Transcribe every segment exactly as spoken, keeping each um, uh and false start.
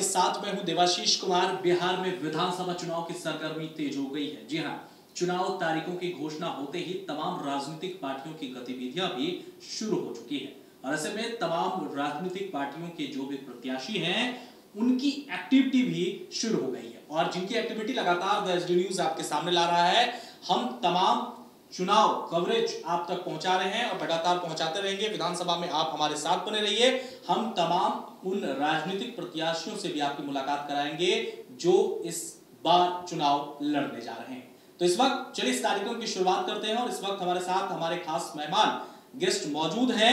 साथ मैं हूं देवाशीष कुमार। बिहार में विधानसभा चुनाव की सरगर्मी तेज हो गई है। जी हां, चुनाव तारीखों की घोषणा होते ही तमाम राजनीतिक पार्टियों की गतिविधियां भी शुरू हो चुकी है और ऐसे में तमाम राजनीतिक पार्टियों के जो भी प्रत्याशी हैं उनकी एक्टिविटी भी शुरू हो गई है और जिनकी एक्टिविटी लगातार द एसडी न्यूज आपके सामने ला रहा है। हम तमाम चुनाव कवरेज आप तक पहुंचा रहे हैं और लगातार पहुंचाते रहेंगे। विधानसभा में आप हमारे साथ बने रहिए। हम तमाम उन राजनीतिक प्रत्याशियों से भी आपकी मुलाकात कराएंगे जो इस बार चुनाव लड़ने जा रहे हैं। तो इस वक्त चलिए इस कार्यक्रम की शुरुआत करते हैं और इस वक्त हमारे साथ हमारे खास मेहमान गेस्ट मौजूद हैं।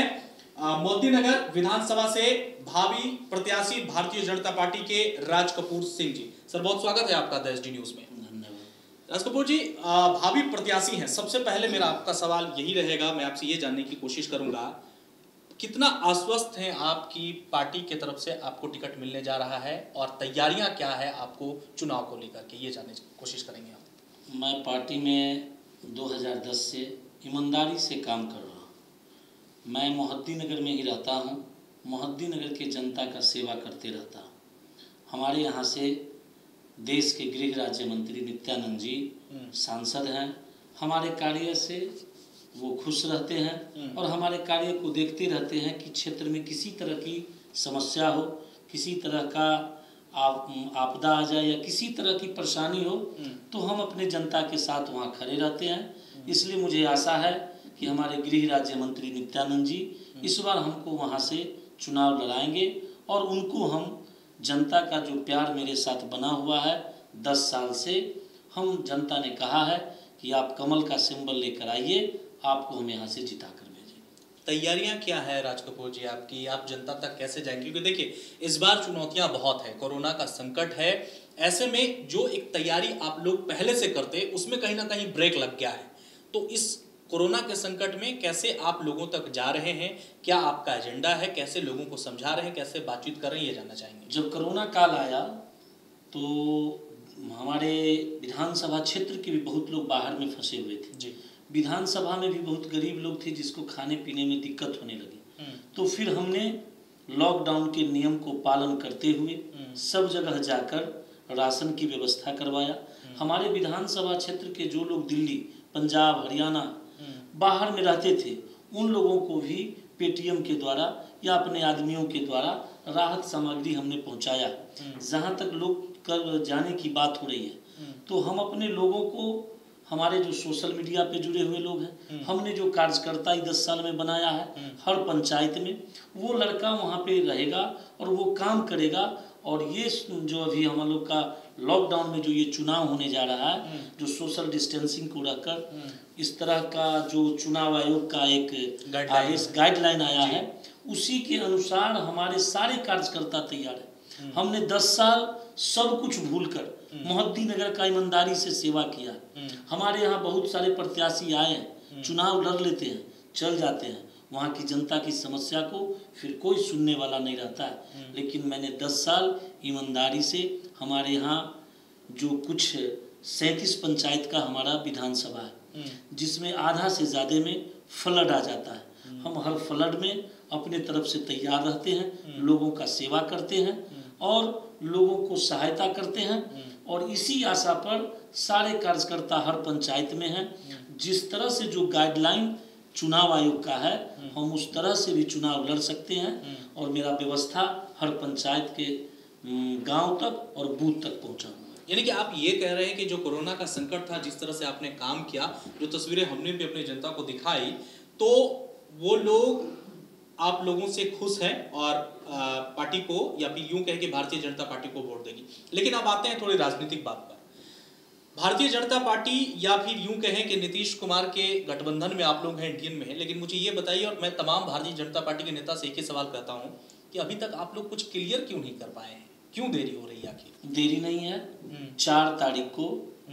मोतीनगर विधानसभा से भावी प्रत्याशी भारतीय जनता पार्टी के राज कपूर सिंह जी। सर, बहुत स्वागत है आपका द एसडी न्यूज में। राज कपूर जी, भावी प्रत्याशी हैं। सबसे पहले मेरा आपका सवाल यही रहेगा, मैं आपसे ये जानने की कोशिश करूंगा, कितना आश्वस्त हैं आपकी पार्टी की तरफ से आपको टिकट मिलने जा रहा है और तैयारियां क्या है आपको चुनाव को लेकर के, ये जानने की कोशिश करेंगे आप। मैं पार्टी में दो हज़ार दस से ईमानदारी से काम कर रहा हूँ। मैं मोहद्दीनगर में ही रहता हूँ। मोहद्दीनगर के जनता का सेवा करते रहता हूँ। हमारे यहाँ से देश के गृह राज्य मंत्री नित्यानंद जी सांसद हैं। हमारे कार्य से वो खुश रहते हैं और हमारे कार्य को देखते रहते हैं कि क्षेत्र में किसी तरह की समस्या हो, किसी तरह का आप आपदा आ जाए या किसी तरह की परेशानी हो तो हम अपने जनता के साथ वहाँ खड़े रहते हैं। इसलिए मुझे आशा है कि हमारे गृह राज्य मंत्री नित्यानंद जी इस बार हमको वहाँ से चुनाव लड़ाएंगे और उनको हम जनता का जो प्यार मेरे साथ बना हुआ है दस साल से, हम जनता ने कहा है कि आप कमल का सिंबल लेकर आइए, आपको हम यहाँ से जिता कर भेजेंगे। तैयारियां क्या है राज कपूर जी आपकी, आप जनता तक कैसे जाएंगे? क्योंकि देखिए इस बार चुनौतियां बहुत है, कोरोना का संकट है। ऐसे में जो एक तैयारी आप लोग पहले से करते उसमें कहीं ना कहीं ब्रेक लग गया है, तो इस कोरोना के संकट में कैसे आप लोगों तक जा रहे हैं? क्या आपका एजेंडा है? कैसे लोगों को समझा रहे हैं, कैसे बातचीत कर रहे हैं, ये जानना चाहेंगे। जब कोरोना काल आया तो हमारे विधानसभा क्षेत्र के भी बहुत लोग बाहर में फंसे हुए थे जी। विधानसभा में भी बहुत गरीब लोग थे जिसको खाने पीने में दिक्कत होने लगी। तो फिर हमने लॉकडाउन के नियम को पालन करते हुए सब जगह जाकर राशन की व्यवस्था करवाया। हमारे विधानसभा क्षेत्र के जो लोग दिल्ली, पंजाब, हरियाणा बाहर में रहते थे उन लोगों को भी पेटीएम के द्वारा या अपने आदमियों के द्वारा राहत सामग्री हमने पहुंचाया। जहां तक लोग कर जाने की बात हो रही है तो हम अपने लोगों को, हमारे जो सोशल मीडिया पे जुड़े हुए लोग हैं, हमने जो कार्यकर्ता दस साल में बनाया है हर पंचायत में, वो लड़का वहाँ पे रहेगा और वो काम करेगा। और ये जो अभी हम लोग का लॉकडाउन में जो ये चुनाव होने जा रहा है, जो सोशल डिस्टेंसिंग को रखकर इस तरह का जो चुनाव आयोग का एक आदेश गाइडलाइन आया है, उसी के अनुसार हमारे सारे कार्यकर्ता तैयार है। हमने दस साल सब कुछ भूलकर मोहद्दीनगर का ईमानदारी से सेवा किया। हमारे यहाँ बहुत सारे प्रत्याशी आए हैं, चुनाव लड़ लेते हैं, चल जाते हैं, वहाँ की जनता की समस्या को फिर कोई सुनने वाला नहीं रहता है। लेकिन मैंने दस साल ईमानदारी से, हमारे यहाँ जो कुछ सैंतीस पंचायत का हमारा विधानसभा है जिसमें आधा से ज़्यादा में फ्लड आ जाता है, हम हर फ्लड में अपने तरफ से तैयार रहते हैं, लोगों का सेवा करते हैं और लोगों को सहायता करते हैं। और इसी आशा पर सारे कार्यकर्ता हर पंचायत में हैं। जिस तरह से जो गाइडलाइन चुनाव आयोग का है, हम उस तरह से भी चुनाव लड़ सकते हैं और मेरा व्यवस्था हर पंचायत के गांव तक और बूथ तक पहुंचाऊंगा। यानी कि आप ये कह रहे हैं कि जो कोरोना का संकट था, जिस तरह से आपने काम किया, जो तस्वीरें हमने भी अपनी जनता को दिखाई, तो वो लोग आप लोगों से खुश हैं और पार्टी को, या फिर यूं कहें कि भारतीय जनता पार्टी को वोट देगी। लेकिन अब आते हैं थोड़ी राजनीतिक बात पर। भारतीय जनता पार्टी या फिर यूं कहें कि नीतीश कुमार के गठबंधन में आप लोग हैं, इंडियन में हैं, लेकिन मुझे ये बताइए, और मैं तमाम भारतीय जनता पार्टी के नेता से एक ही सवाल करता हूं कि अभी तक आप लोग कुछ क्लियर क्यों नहीं कर पाए हैं? क्यों देरी हो रही है? आखिर देरी नहीं है। चार तारीख को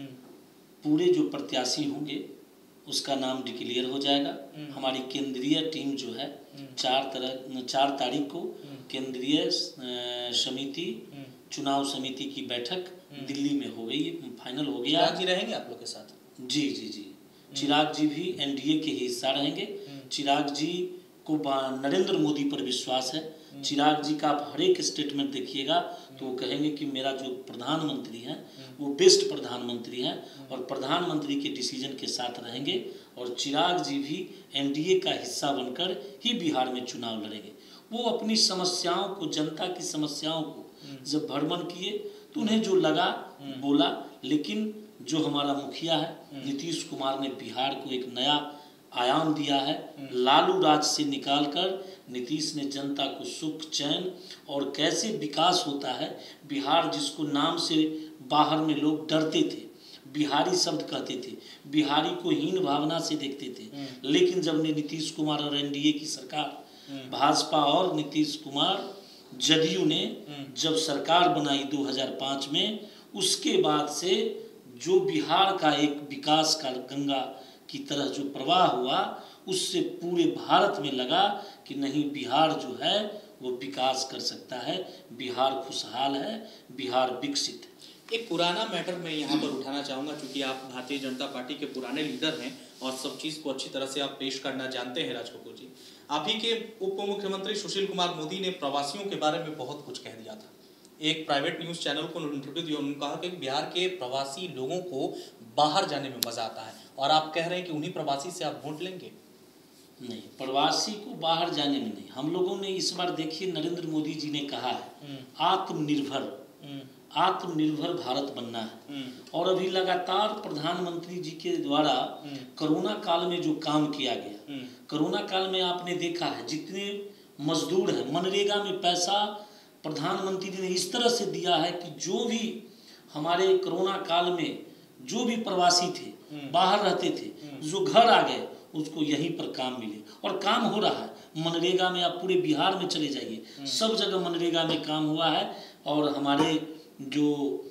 पूरे जो प्रत्याशी होंगे उसका नाम डिक्लेयर हो जाएगा। हमारी केंद्रीय टीम जो है चार तरह चार तारीख को केंद्रीय समिति, चुनाव समिति की बैठक दिल्ली में हो गई, फाइनल हो गया। चिराग जी रहेंगे आप लोग के साथ? जी जी जी चिराग जी भी एनडीए के ही हिस्सा रहेंगे। चिराग जी को नरेंद्र मोदी पर विश्वास है। चिराग जी का आप हर एक स्टेटमेंट देखिएगा तो वो कहेंगे कि मेरा जो प्रधानमंत्री हैं वो बेस्ट प्रधानमंत्री हैं और प्रधानमंत्री के डिसीजन के साथ रहेंगे और चिराग जी भी एनडीए का हिस्सा बनकर ही बिहार में चुनाव लड़ेंगे। वो अपनी समस्याओं को, जनता की समस्याओं को जब भ्रमण किए तो उन्हें जो लगा बोला, लेकिन जो हमारा मुखिया है नीतीश कुमार ने बिहार को एक नया आयाम दिया है। लालू राज से निकालकर नीतीश ने जनता को सुख, चैन और कैसे विकास होता है, बिहार जिसको नाम से बाहर में लोग डरते थे, बिहारी शब्द कहते थे, बिहारी को हीन भावना से देखते थे, लेकिन जब ने नीतीश कुमार और एनडीए की सरकार, भाजपा और नीतीश कुमार जदयू ने जब सरकार बनाई दो हज़ार पाँच में, उसके बाद से जो बिहार का एक विकास का गंगा की तरह जो प्रवाह हुआ, उससे पूरे भारत में लगा कि नहीं, बिहार जो है वो विकास कर सकता है, बिहार खुशहाल है, बिहार विकसित है। एक पुराना मैटर मैं यहाँ पर उठाना चाहूँगा, क्योंकि आप भारतीय जनता पार्टी के पुराने लीडर हैं और सब चीज़ को अच्छी तरह से आप पेश करना जानते हैं। राज कपूर जी, आप ही के उप मुख्यमंत्री सुशील कुमार मोदी ने प्रवासियों के बारे में बहुत कुछ कह दिया था। एक प्राइवेट न्यूज़ चैनल को इंटरव्यू दिया, उन्होंने कहा कि बिहार के प्रवासी लोगों को बाहर जाने में मज़ा आता है, और आप कह रहे हैं कि उन्हीं प्रवासी से आप वोट लेंगे। नहीं, प्रवासी को बाहर जाने में नहीं। हम लोगों ने इस बार देखिए, नरेंद्र मोदी जी ने कहा है आत्मनिर्भर आत्मनिर्भर भारत बनना है, और अभी लगातार प्रधानमंत्री जी के द्वारा कोरोना काल में जो काम किया गया, कोरोना काल में आपने देखा है जितने मजदूर हैं, मनरेगा में पैसा प्रधानमंत्री जी ने इस तरह से दिया है कि जो भी हमारे कोरोना काल में जो भी प्रवासी थे, बाहर रहते थे, जो घर आ गए, उसको यहीं पर काम मिले, और काम हो रहा है। मनरेगा में आप पूरे बिहार में चले जाइए, सब जगह मनरेगा में काम हुआ है, और हमारे जो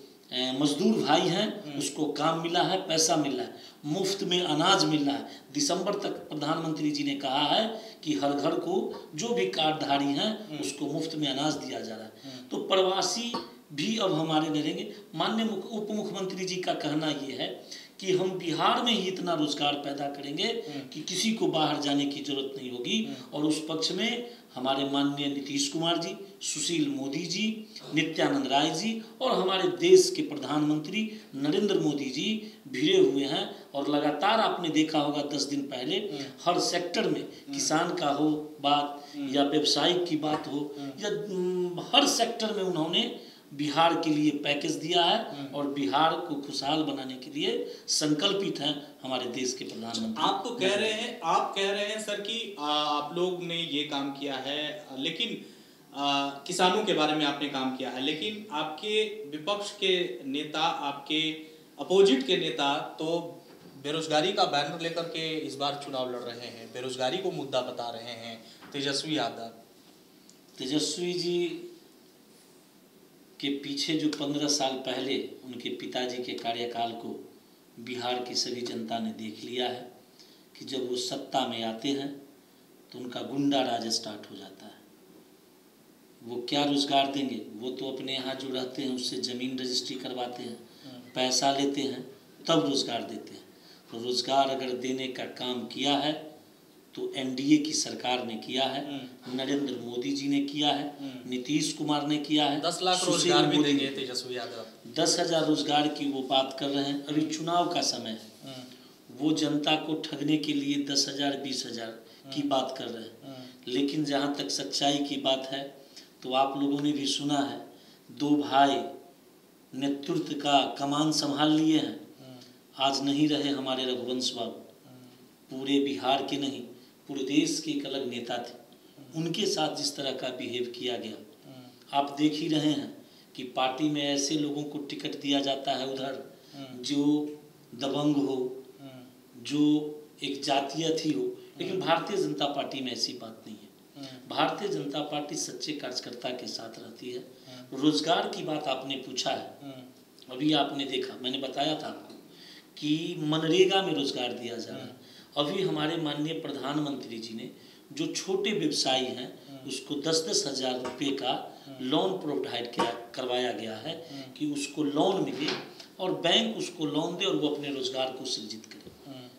मजदूर भाई हैं उसको काम मिला है, पैसा मिल रहा है, मुफ्त में अनाज मिल रहा है। दिसंबर तक प्रधानमंत्री जी ने कहा है कि हर घर को जो भी कार्डधारी हैं उसको मुफ्त में अनाज दिया जा रहा है। तो प्रवासी भी अब हमारे में रहेंगे। माननीय उप मुख्यमंत्री जी का कहना ये है कि हम बिहार में ही इतना रोजगार पैदा करेंगे कि किसी को बाहर जाने की जरूरत नहीं होगी, और उस पक्ष में हमारे माननीय नीतीश कुमार जी, सुशील मोदी जी, नित्यानंद राय जी और हमारे देश के प्रधानमंत्री नरेंद्र मोदी जी भिड़े हुए हैं। और लगातार आपने देखा होगा दस दिन पहले हर सेक्टर में, किसान का हो बात या व्यवसायिक की बात हो, या हर सेक्टर में उन्होंने बिहार के लिए पैकेज दिया है और बिहार को खुशहाल बनाने के लिए संकल्पित हैं हमारे देश के प्रधानमंत्री। आप तो कह रहे हैं आप कह रहे हैं सर कि आप लोग ने ये काम किया है, लेकिन आ, किसानों के बारे में आपने काम किया है, लेकिन आपके विपक्ष के नेता, आपके अपोजिट के नेता तो बेरोजगारी का बैनर लेकर के इस बार चुनाव लड़ रहे हैं, बेरोजगारी को मुद्दा बता रहे हैं। तेजस्वी यादव तेजस्वी जी के पीछे जो पंद्रह साल पहले उनके पिताजी के कार्यकाल को बिहार की सभी जनता ने देख लिया है कि जब वो सत्ता में आते हैं तो उनका गुंडा राज स्टार्ट हो जाता है। वो क्या रोजगार देंगे? वो तो अपने यहाँ जो रहते हैं उससे ज़मीन रजिस्ट्री करवाते हैं, पैसा लेते हैं, तब रोजगार देते हैं। तो रोजगार अगर देने का काम किया है तो एनडीए की सरकार ने किया है, नरेंद्र मोदी जी ने किया है, नीतीश कुमार ने किया है। दस लाख रोजगार भी देंगे तेजस्वी यादव, दस हजार रोजगार की वो बात कर रहे हैं। अभी चुनाव का समय है, वो जनता को ठगने के लिए दस हजार बीस हजार की बात कर रहे हैं। लेकिन जहाँ तक सच्चाई की बात है तो आप लोगों ने भी सुना है, दो भाई नेतृत्व का कमान संभाल लिए हैं, आज नहीं रहे हमारे रघुवंश बाबू। पूरे बिहार के नहीं, पूरे देश के एक अलग नेता थे, उनके साथ जिस तरह का बिहेव किया गया आप देख ही रहे हैं कि पार्टी में ऐसे लोगों को टिकट दिया जाता है उधर जो दबंग हो, जो एक जातीय थी हो। लेकिन भारतीय जनता पार्टी में ऐसी बात नहीं है। भारतीय जनता पार्टी सच्चे कार्यकर्ता के साथ रहती है। रोजगार की बात आपने पूछा है, अभी आपने देखा, मैंने बताया था आपको कि मनरेगा में रोजगार दिया जा रहा है। अभी हमारे माननीय प्रधानमंत्री जी ने जो छोटे व्यवसायी हैं उसको दस दस हजार रुपये का लोन प्रोवाइड किया करवाया गया है कि उसको लोन मिले और बैंक उसको लोन दे और वो अपने रोजगार को सृजित करे।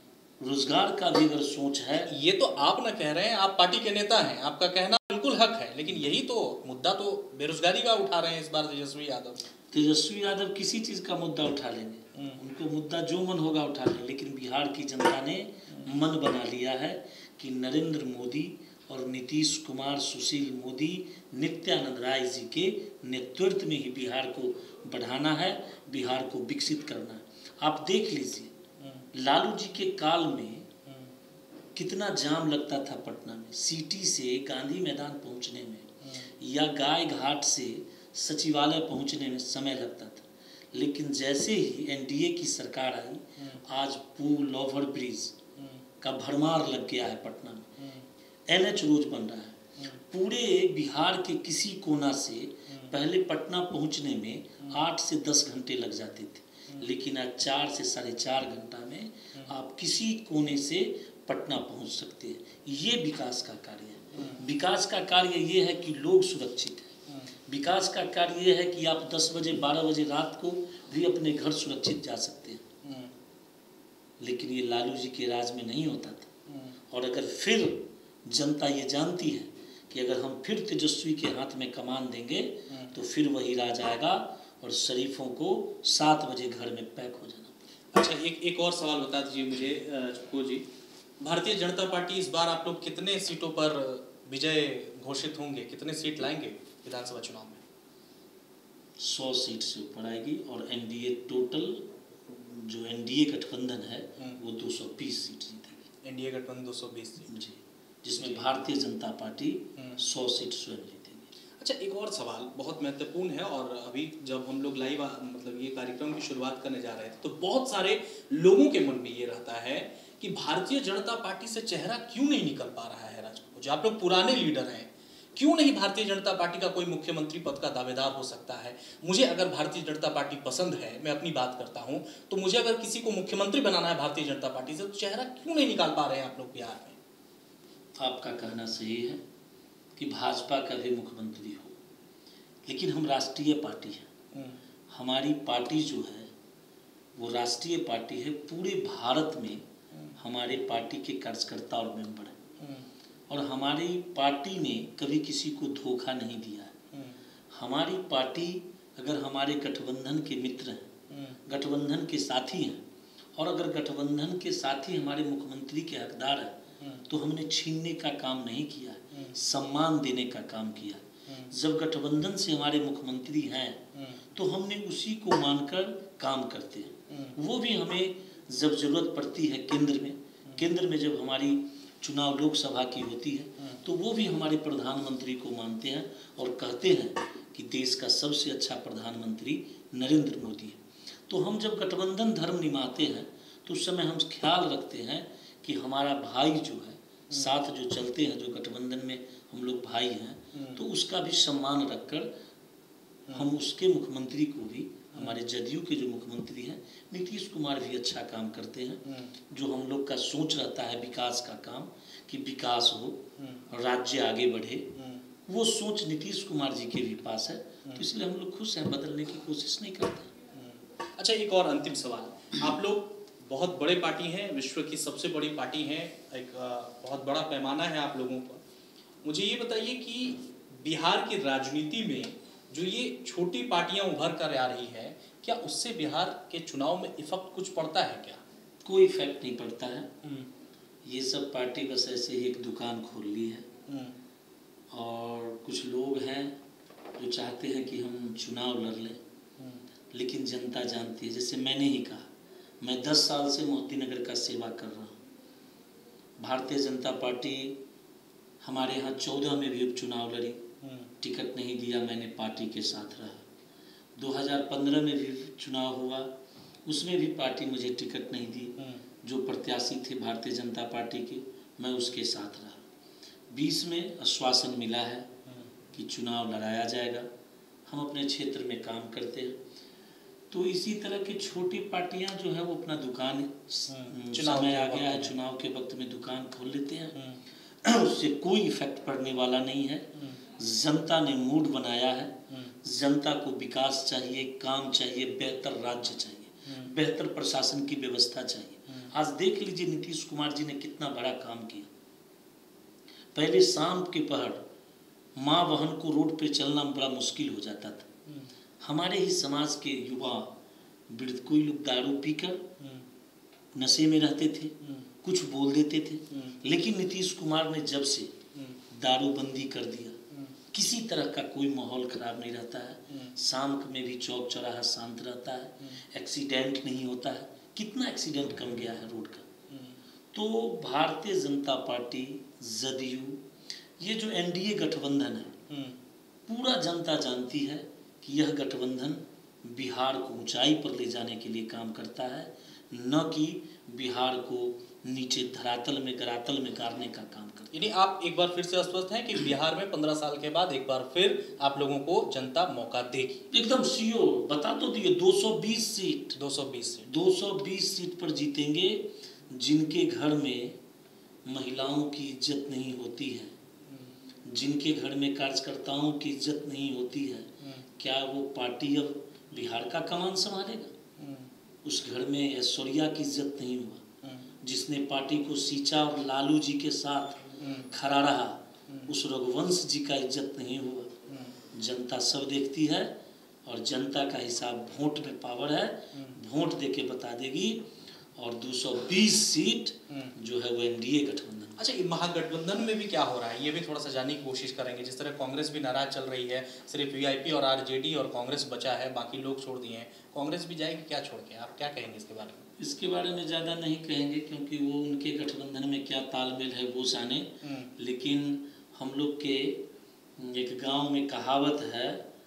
रोजगार का भी अगर सोच है। ये तो आप ना कह रहे हैं, आप पार्टी के नेता हैं, आपका कहना बिल्कुल हक है, लेकिन यही तो मुद्दा तो बेरोजगारी का उठा रहे हैं इस बार तेजस्वी यादव। तेजस्वी यादव किसी चीज का मुद्दा उठा लेंगे, उनको मुद्दा जो मन होगा उठा लेंगे, लेकिन बिहार की जनता ने मन बना लिया है कि नरेंद्र मोदी और नीतीश कुमार, सुशील मोदी, नित्यानंद राय जी के नेतृत्व में ही बिहार को बढ़ाना है, बिहार को विकसित करना है। आप देख लीजिए लालू जी के काल में कितना जाम लगता था पटना में, सिटी से गांधी मैदान पहुंचने में या गाय घाट से सचिवालय पहुंचने में समय लगता था। लेकिन जैसे ही एनडीए की सरकार आई, आज पुल, ओवर ब्रिज का भरमार लग गया है पटना में, एनएच रोज बन रहा है। पूरे बिहार के किसी कोना से पहले पटना पहुंचने में आठ से दस घंटे लग जाते थे, लेकिन आज चार से साढ़े चार घंटा में आप किसी कोने से पटना पहुंच सकते हैं। ये विकास का कार्य है। विकास का कार्य ये है कि लोग सुरक्षित हैं। विकास का कार्य ये है कि आप दस बजे बारह बजे रात को भी अपने घर सुरक्षित जा सकते हैं। लेकिन ये लालू जी के राज में नहीं होता था। और अगर फिर जनता ये जानती है कि अगर हम फिर तेजस्वी के हाथ में कमान देंगे तो फिर वही राज आएगा और शरीफों को सात बजे घर में पैक हो जाना। अच्छा, एक एक और सवाल बता दीजिए मुझे चुप्पू जी, भारतीय जनता पार्टी इस बार आप लोग कितने सीटों पर विजय घोषित होंगे, कितने सीट लाएंगे विधानसभा चुनाव में? सौ सीट से ऊपर आएगी और एनडीए टोटल जो एनडीए गठबंधन है वो दो सौ बीस सीट जीतेगी। एनडीए गठबंधन दो सौ बीस सीट जी, जिसमें भारतीय जनता पार्टी सौ सीट स्वयं जीतेगी। अच्छा, एक और सवाल बहुत महत्वपूर्ण है, और अभी जब हम लोग लाइव मतलब ये कार्यक्रम की शुरुआत करने जा रहे थे तो बहुत सारे लोगों के मन में ये रहता है कि भारतीय जनता पार्टी से चेहरा क्यों नहीं निकल पा रहा है। राजकपूर जी, आप लोग पुराने लीडर हैं, क्यों नहीं भारतीय जनता पार्टी का कोई मुख्यमंत्री पद का दावेदार हो सकता है? मुझे अगर भारतीय जनता पार्टी पसंद है, मैं अपनी बात करता हूं, तो मुझे अगर किसी को मुख्यमंत्री बनाना है भारतीय जनता पार्टी से, तो चेहरा क्यों नहीं निकाल पा रहे हैं आप लोग बिहार में? आपका कहना सही है कि भाजपा का भी मुख्यमंत्री हो, लेकिन हम राष्ट्रीय पार्टी हैं। हमारी पार्टी जो है वो राष्ट्रीय पार्टी है। पूरे भारत में हमारे पार्टी के कार्यकर्ता और मेंबर हैं, और हमारी पार्टी ने कभी किसी को धोखा नहीं दिया है। हमारी पार्टी अगर हमारे गठबंधन के मित्र हैं, गठबंधन के साथी हैं, और अगर गठबंधन के साथी हमारे मुख्यमंत्री के हकदार हैं, तो हमने छीनने का काम नहीं किया, सम्मान देने का काम किया। जब गठबंधन से हमारे मुख्यमंत्री हैं तो हमने उसी को मानकर काम करते हैं। वो भी हमें जब जरूरत पड़ती है केंद्र में, केंद्र में जब हमारी चुनाव लोकसभा की होती है तो वो भी हमारे प्रधानमंत्री को मानते हैं और कहते हैं कि देश का सबसे अच्छा प्रधानमंत्री नरेंद्र मोदी है। तो हम जब गठबंधन धर्म निभाते हैं तो उस समय हम ख्याल रखते हैं कि हमारा भाई जो है, साथ जो चलते हैं, जो गठबंधन में हम लोग भाई हैं, तो उसका भी सम्मान रखकर हम उसके मुख्यमंत्री को भी, हमारे जदयू के जो मुख्यमंत्री हैं नीतीश कुमार भी अच्छा काम करते हैं। जो हम लोग का सोच रहता है विकास का काम, कि विकास हो, राज्य आगे बढ़े, वो सोच नीतीश कुमार जी के भी पास है। तो इसलिए हम लोग खुश हैं, बदलने की कोशिश नहीं करते। अच्छा, एक और अंतिम सवाल, आप लोग बहुत बड़े पार्टी हैं, विश्व की सबसे बड़ी पार्टी हैं, एक बहुत बड़ा पैमाना है आप लोगों का। मुझे ये बताइए कि बिहार की राजनीति में जो ये छोटी पार्टियां उभर कर आ रही है, क्या उससे बिहार के चुनाव में इफेक्ट कुछ पड़ता है क्या? कोई इफेक्ट नहीं पड़ता है। ये सब पार्टी बस ऐसे ही एक दुकान खोल ली है, और कुछ लोग हैं जो चाहते हैं कि हम चुनाव लड़ लें, लेकिन जनता जानती है। जैसे मैंने ही कहा, मैं दस साल से मोती नगर का सेवा कर रहा हूँ। भारतीय जनता पार्टी हमारे यहाँ चौदह में भी उपचुनाव लड़ी, टिकट नहीं दिया, मैंने पार्टी के साथ रहा। दो हज़ार पंद्रह में भी चुनाव हुआ, उसमें भी पार्टी मुझे टिकट नहीं दी। जो प्रत्याशी थे भारतीय जनता पार्टी के, मैं उसके साथ रहा। बीस में आश्वासन मिला है कि चुनाव लड़ाया जाएगा, हम अपने क्षेत्र में काम करते हैं। तो इसी तरह की छोटी पार्टियां जो है वो अपना दुकान, समय आ गया है चुनाव के वक्त में दुकान खोल लेते हैं। उससे कोई इफेक्ट पड़ने वाला नहीं है। जनता ने मूड बनाया है, जनता को विकास चाहिए, काम चाहिए, बेहतर राज्य चाहिए, बेहतर प्रशासन की व्यवस्था चाहिए। आज देख लीजिए नीतीश कुमार जी ने कितना बड़ा काम किया। पहले शाम के पहर माँ बहन को रोड पे चलना बड़ा मुश्किल हो जाता था। हमारे ही समाज के युवा वृद्ध कोई लोग दारू पीकर नशे में रहते थे, कुछ बोल देते थे, लेकिन नीतीश कुमार ने जब से दारूबंदी कर दिया, किसी तरह का कोई माहौल खराब नहीं रहता है। शाम में भी चौक चौराहा शांत रहता है, एक्सीडेंट नहीं होता है। कितना एक्सीडेंट कम गया है रोड का। तो भारतीय जनता पार्टी, जदयू, ये जो एनडीए गठबंधन है, पूरा जनता जानती है कि यह गठबंधन बिहार को ऊंचाई पर ले जाने के लिए काम करता है, न कि बिहार को नीचे धरातल में गरातल में गाड़ने का काम करता है। यानी आप एक बार फिर से आश्वस्त हैं कि बिहार में पंद्रह साल के बाद एक बार फिर आप लोगों को जनता मौका देगी? एकदम श्योर, बता तो दिए दो सौ बीस सीट दो सौ बीस सीट दो सौ बीस सीट पर जीतेंगे। जिनके घर में महिलाओं की इज्जत नहीं होती है, जिनके घर में कार्यकर्ताओं की इज्जत नहीं होती है, क्या वो पार्टी अब बिहार का कमान संभालेगा? उस घर में ऐश्वर्या की इज्जत नहीं हुआ, जिसने पार्टी को सींचा और लालू जी के साथ खड़ा रहा, उस रघुवंश जी का इज्जत नहीं हुआ। जनता सब देखती है और जनता का हिसाब वोट में पावर है, वोट देके बता देगी। और दो सौ बीस सीट जो है वो एनडीए गठबंधन। अच्छा, ये महागठबंधन में भी क्या हो रहा है ये भी थोड़ा सा जानने की कोशिश करेंगे। जिस तरह कांग्रेस भी नाराज चल रही है, सिर्फ वीआईपी और आरजेडी और कांग्रेस बचा है, बाकी लोग छोड़ दिए हैं। कांग्रेस भी जाएगी क्या छोड़ के? आप क्या कहेंगे इसके बारे में? इसके बारे में ज़्यादा नहीं कहेंगे, क्योंकि वो उनके गठबंधन में क्या तालमेल है वो जाने। लेकिन हम लोग के एक गांव में कहावत है,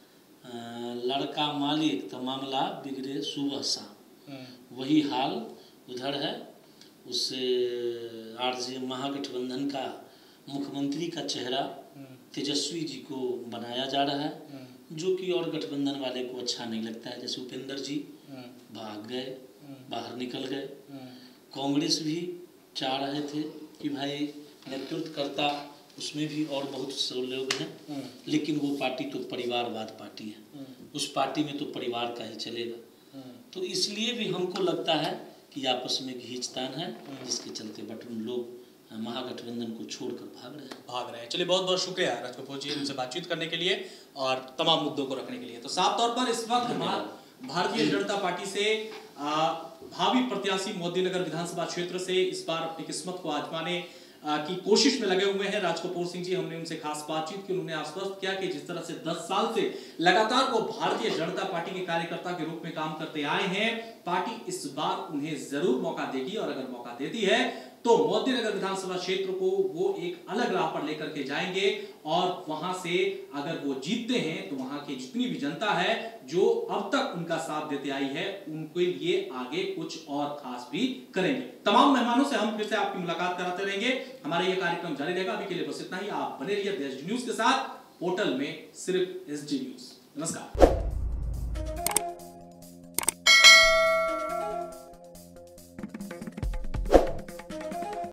लड़का मालिक तो मामला बिगड़े सुबह शाम। वही हाल उधर है। उस आरजे महागठबंधन का मुख्यमंत्री का चेहरा तेजस्वी जी को बनाया जा रहा है, जो कि और गठबंधन वाले को अच्छा नहीं लगता है। जैसे उपेंद्र जी भाग गए, बाहर निकल गए। कांग्रेस भी चाह रहे थे कि भाई नेतृत्व करता, उसमें भी और बहुत से लोग हैं, लेकिन वो पार्टी तो परिवारवाद पार्टी है, उस पार्टी में तो परिवार का ही चलेगा। तो इसलिए भी हमको लगता है कि आपस में खींचतान है, जिसके चलते बट लोग महागठबंधन को छोड़कर भाग रहे हैं भाग रहे हैं चलिए, बहुत बहुत शुक्रिया राज कपूर जी हमसे बातचीत करने के लिए और तमाम मुद्दों को रखने के लिए। तो साफ तौर पर इस वक्त भारतीय जनता पार्टी से भावी प्रत्याशी मोदीनगर विधानसभा क्षेत्र से इस बार अपनी किस्मत को आजमाने की कोशिश में लगे हुए हैं राज कपूर सिंह जी। हमने उनसे खास बातचीत की, उन्होंने आश्वस्त किया कि जिस तरह से दस साल से लगातार वो भारतीय जनता पार्टी के कार्यकर्ता के रूप में काम करते आए हैं, पार्टी इस बार उन्हें जरूर मौका देगी और अगर मौका देती है तो मोदीनगर विधानसभा क्षेत्र को वो एक अलग राह पर लेकर के जाएंगे और वहां से अगर वो जीतते हैं तो वहां की जितनी भी जनता है जो अब तक उनका साथ देते आई है, उनके लिए आगे कुछ और खास भी करेंगे। तमाम मेहमानों से हम फिर से आपकी मुलाकात कराते रहेंगे। हमारा ये कार्यक्रम जारी रहेगा। अभी के लिए बस इतना ही। आप बने रहिए एसडी न्यूज के साथ। पोर्टल में सिर्फ एसडी न्यूज। नमस्कार।